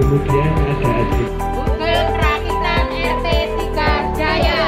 kemudian ada adik. Google Perakitan RT 3 Jaya.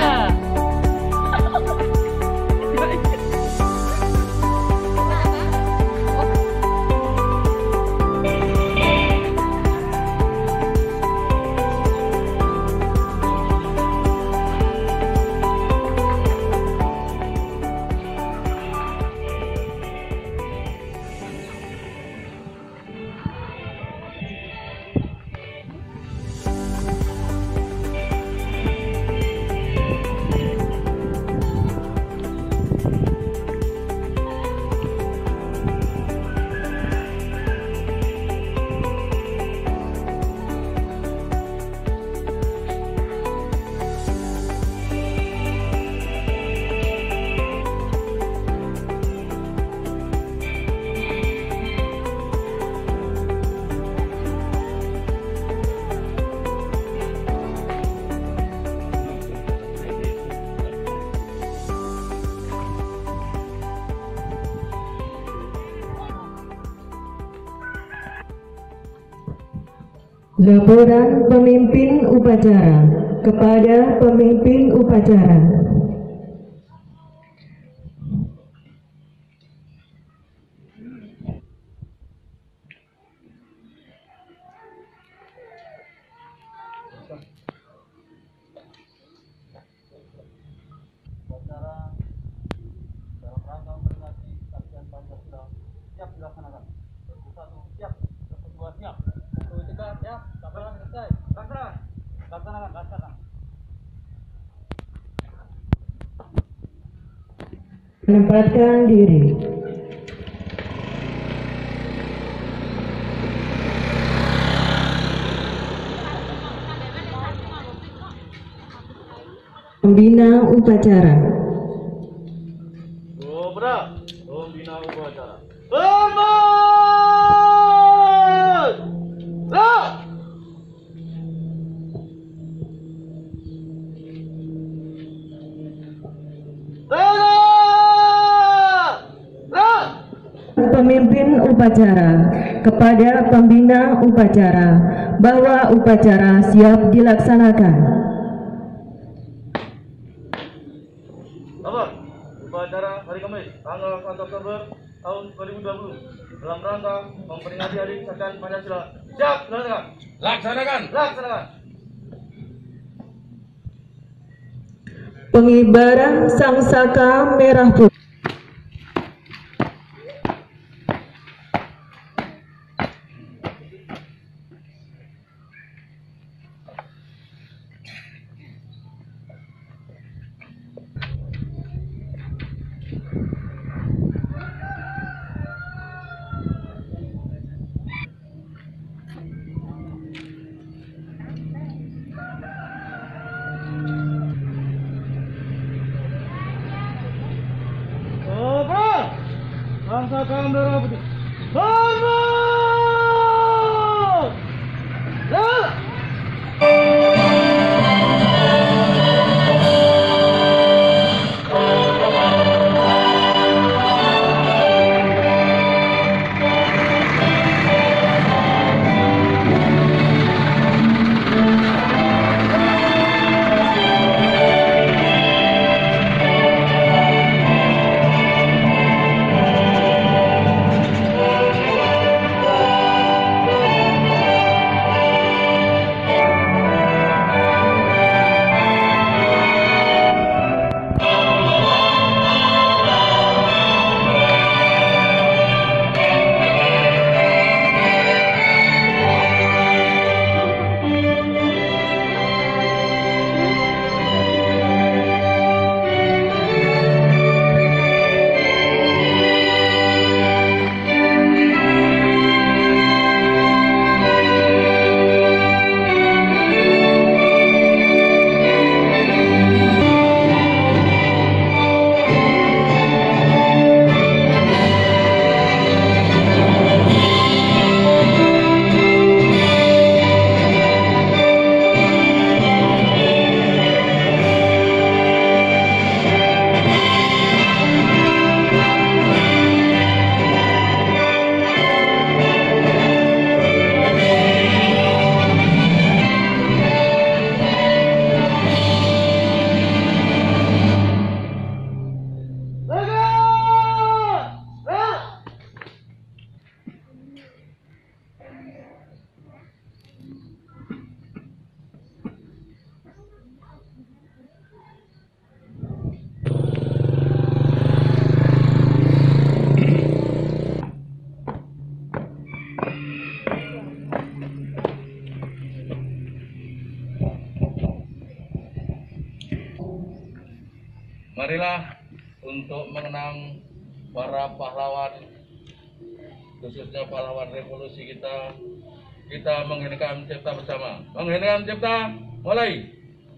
Laporan pemimpin upacara kepada pemimpin upacara. Upacara dalam rangka memperingati Kesaktian Pancasila siap dilaksanakan. Satu siap, kedua siap. Tiga siap, laporan selesai. Laksanakan. Menempatkan diri. Pembina upacara. Pembina upacara. Pemimpin upacara kepada pembina upacara bahwa upacara siap dilaksanakan. Upacara hari Kamis tanggal 1 Oktober tahun 2020 dalam rangka memperingati Hari Kesaktian Pancasila siap dilaksanakan. Laksanakan. Pengibaran sangsaka merah putih. Sangsaka merah putih. Hormat! marilah untuk mengenang para pahlawan, khususnya pahlawan revolusi kita mengheningkan cipta bersama. Mengheningkan cipta, mulai.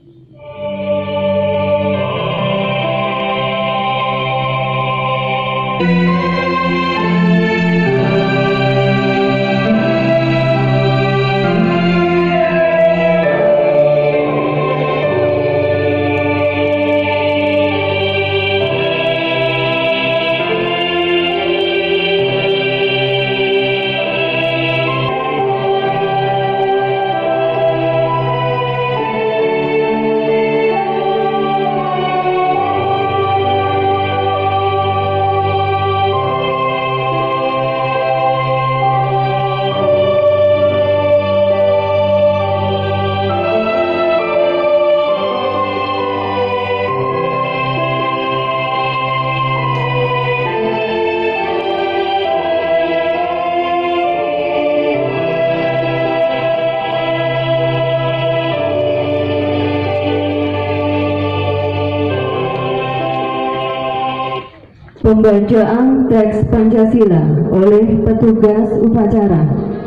Pembacaan teks Pancasila oleh petugas upacara.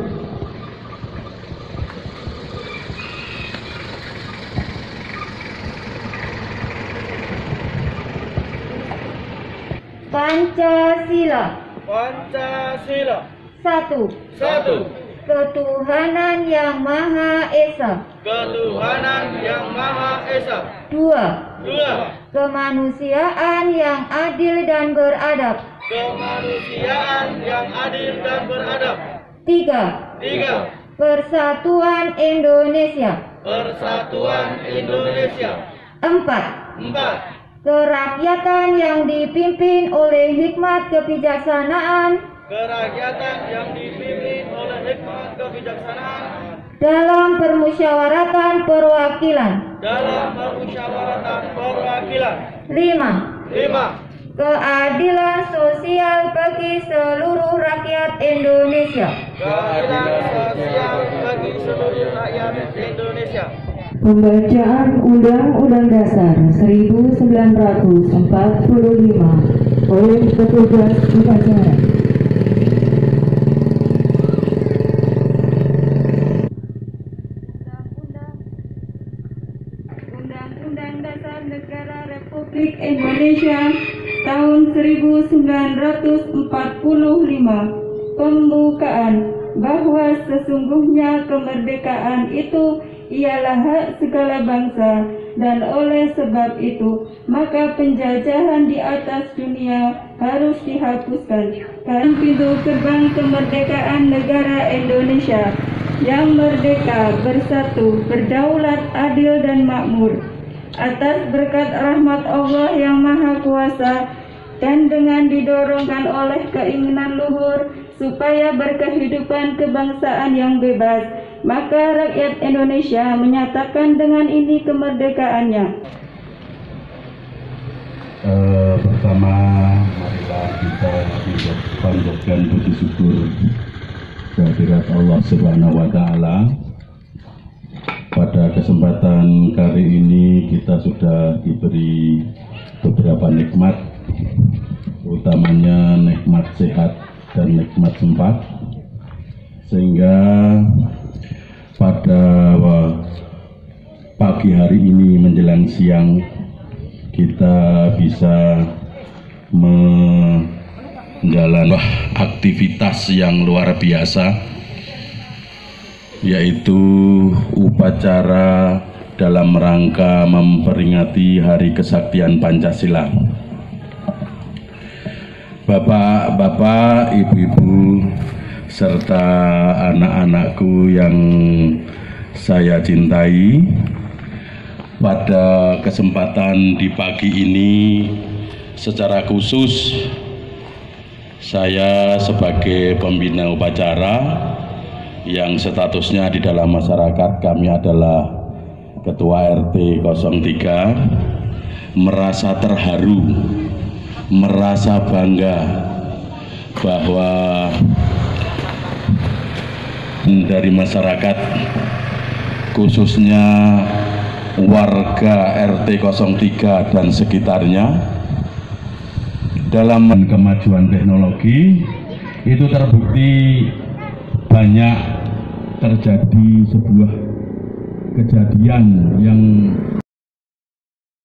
Pancasila. Pancasila. 1. 1. Ketuhanan Yang Maha Esa. Ketuhanan Yang Maha Esa. 2. 2. Kemanusiaan yang adil dan beradab. Kemanusiaan yang adil dan beradab. 3. 3. Persatuan Indonesia. Persatuan Indonesia. 4. 4. Kerakyatan yang dipimpin oleh hikmat kebijaksanaan Kerakyatan yang dipimpin oleh hikmat kebijaksanaan dalam permusyawaratan perwakilan. dalam permusyawaratan perwakilan. 5. 5. Keadilan sosial bagi seluruh rakyat Indonesia. Keadilan sosial bagi seluruh rakyat Indonesia. Pembacaan Undang-Undang Dasar 1945 oleh petugas upacara. Undang-Undang Dasar Negara Republik Indonesia tahun 1945 pembukaan bahwa sesungguhnya kemerdekaan itu ialah hak segala bangsa dan oleh sebab itu maka penjajahan di atas dunia harus dihapuskan. Kan pintu gerbang kemerdekaan negara Indonesia yang merdeka, bersatu, berdaulat, adil dan makmur atas berkat rahmat Allah yang Maha Kuasa dan dengan didorongkan oleh keinginan luhur supaya berkehidupan kebangsaan yang bebas, maka rakyat Indonesia menyatakan dengan ini kemerdekaannya. Pertama, marilah kita panjatkan puji syukur kehadirat Allah Subhanahu wa Ta'ala. Pada kesempatan kali ini kita sudah diberi beberapa nikmat, utamanya nikmat sehat dan nikmat sempat, sehingga pada pagi hari ini menjelang siang kita bisa menjalani aktivitas yang luar biasa, yaitu upacara dalam rangka memperingati Hari Kesaktian Pancasila. Bapak-bapak, ibu-ibu, serta anak-anakku yang saya cintai, pada kesempatan di pagi ini secara khusus saya sebagai pembina upacara yang statusnya di dalam masyarakat kami adalah Ketua RT 03 merasa terharu, merasa bangga bahwa dari masyarakat, khususnya warga RT 03 dan sekitarnya, dalam kemajuan teknologi itu terbukti banyak terjadi sebuah kejadian yang